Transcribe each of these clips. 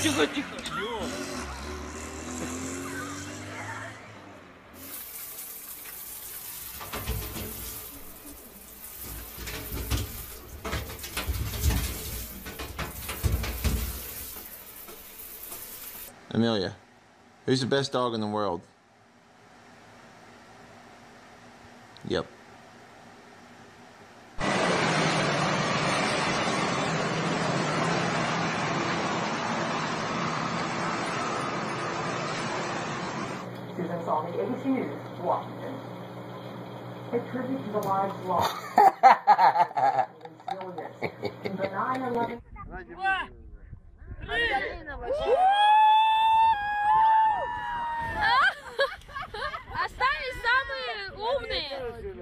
тихо, тихо. Amelia, who's the best dog in the world? Yep. Students on the ATU, Washington. A tribute to the lives lost. In the 9/11. Остались самые умные.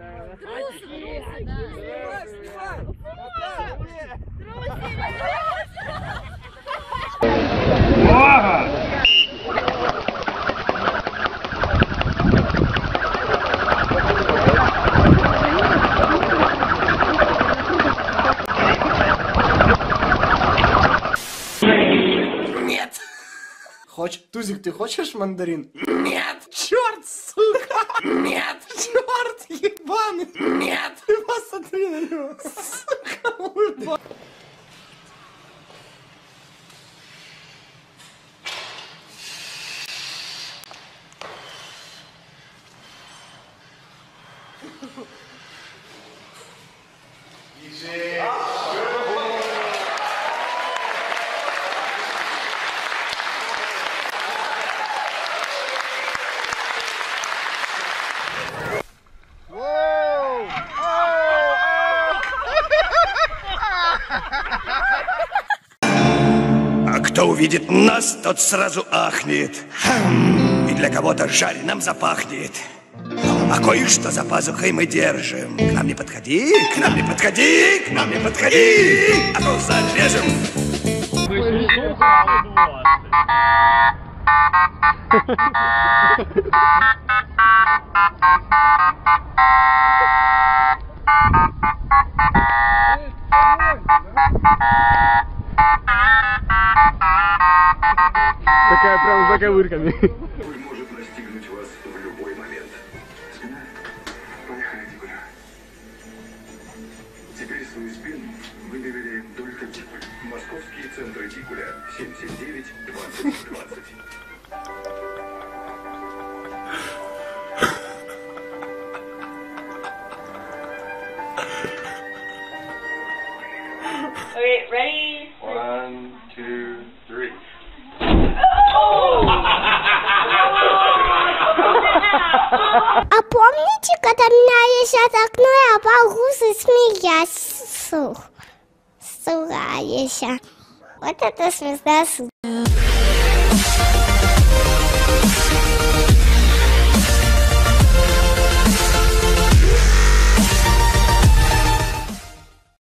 Нет. Тузик, ты хочешь мандарин? Нет. Черт, сука! Нет. Черт, ебаный! Нет. Ты посмотри на него! Сука, уебан! А кто увидит нас, тот сразу ахнет. И для кого-то жареным запахнет. А кое-что за пазухой мы держим. К нам не подходи, к нам не подходи, к нам не подходи, а то зарежем. Такая прям за ковырками. Может настигнуть вас в любой момент. Поехали, Дикуля. Теперь свою спину мы доверяем только Дикуль. Московские центры Дикуля 779 20 20. Okay, ready? 1, 2, 3. А помните, когда меня сейчас окно, я могу смеяться? Сука, еще. Вот это звезда, сука.